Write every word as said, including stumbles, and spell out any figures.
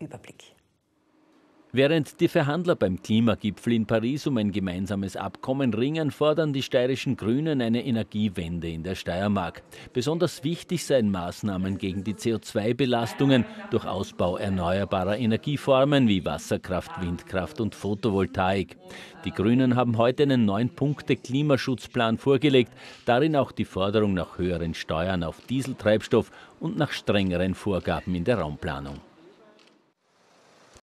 Überblick. Während die Verhandler beim Klimagipfel in Paris um ein gemeinsames Abkommen ringen, fordern die steirischen Grünen eine Energiewende in der Steiermark. Besonders wichtig seien Maßnahmen gegen die C O zwei Belastungen durch Ausbau erneuerbarer Energieformen wie Wasserkraft, Windkraft und Photovoltaik. Die Grünen haben heute einen Neun-Punkte-Klimaschutzplan vorgelegt, darin auch die Forderung nach höheren Steuern auf Dieseltreibstoff und nach strengeren Vorgaben in der Raumplanung.